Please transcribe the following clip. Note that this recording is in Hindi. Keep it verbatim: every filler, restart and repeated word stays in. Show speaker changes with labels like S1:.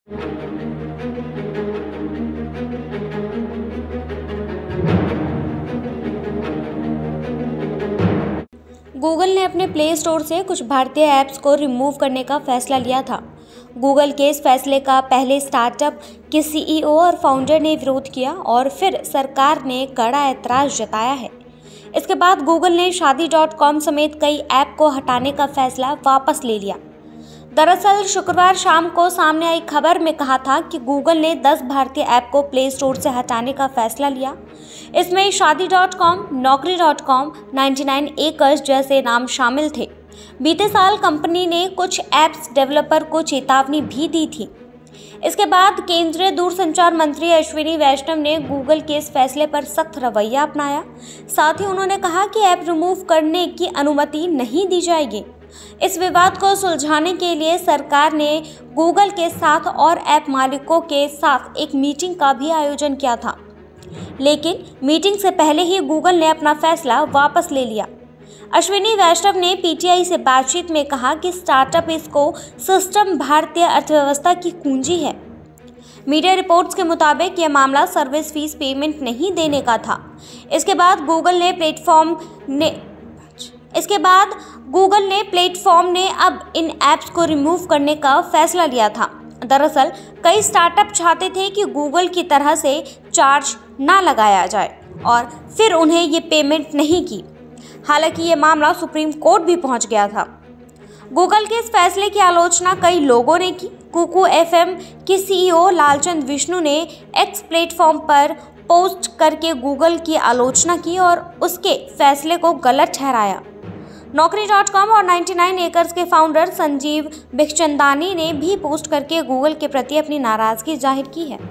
S1: गूगल ने अपने प्ले स्टोर से कुछ भारतीय ऐप्स को रिमूव करने का फैसला लिया था। गूगल के इस फैसले का पहले स्टार्टअप के सीईओ और फाउंडर ने विरोध किया और फिर सरकार ने कड़ा ऐतराज जताया है। इसके बाद गूगल ने शादी डॉट कॉम समेत कई ऐप को हटाने का फैसला वापस ले लिया। दरअसल शुक्रवार शाम को सामने आई खबर में कहा था कि गूगल ने दस भारतीय ऐप को प्ले स्टोर से हटाने का फैसला लिया। इसमें Shaadi dot com, Naukri dot com, निन्यानवे एकर्स जैसे नाम शामिल थे। बीते साल कंपनी ने कुछ ऐप्स डेवलपर को चेतावनी भी दी थी। इसके बाद केंद्रीय दूरसंचार मंत्री अश्विनी वैष्णव ने गूगल के इस फैसले पर सख्त रवैया अपनाया। साथ ही उन्होंने कहा कि ऐप रिमूव करने की अनुमति नहीं दी जाएगी। इस विवाद को सुलझाने के लिए सरकार ने गूगल के साथ और ऐप मालिकों के साथ एक मीटिंग का भी आयोजन किया था, लेकिन मीटिंग से पहले ही गूगल ने अपना फैसला वापस ले लिया। अश्विनी वैष्णव ने पीटीआई से बातचीत में कहा कि स्टार्टअप इसको सिस्टम भारतीय अर्थव्यवस्था की कुंजी है। मीडिया रिपोर्ट्स के मुताबिक यह मामला सर्विस फीस पेमेंट नहीं देने का था। इसके बाद गूगल ने प्लेटफॉर्म ने इसके बाद गूगल ने प्लेटफॉर्म ने अब इन ऐप्स को रिमूव करने का फैसला लिया था। दरअसल कई स्टार्टअप चाहते थे कि गूगल की तरह से चार्ज ना लगाया जाए और फिर उन्हें ये पेमेंट नहीं की। हालांकि ये मामला सुप्रीम कोर्ट भी पहुंच गया था। गूगल के इस फैसले की आलोचना कई लोगों ने की। कुकू एफएम के सीईओ लालचंद विष्णु ने एक्स प्लेटफॉर्म पर पोस्ट करके गूगल की आलोचना की और उसके फैसले को गलत ठहराया। नौकरी डॉट कॉम और निन्यानवे एकर्स के फाउंडर संजीव बिखचंदानी ने भी पोस्ट करके गूगल के प्रति अपनी नाराजगी जाहिर की है।